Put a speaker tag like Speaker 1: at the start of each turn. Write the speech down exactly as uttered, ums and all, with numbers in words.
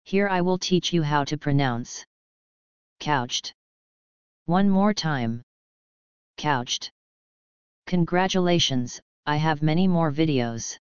Speaker 1: Here I will teach you how to pronounce couched. One more time. Couched. Congratulations, I have many more videos.